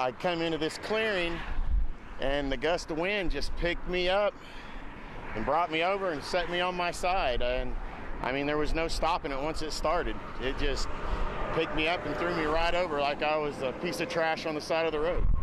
I come into this clearing, and the gust of wind just picked me up and brought me over and set me on my side. And I mean, there was no stopping it once it started. It just picked me up and threw me right over like I was a piece of trash on the side of the road.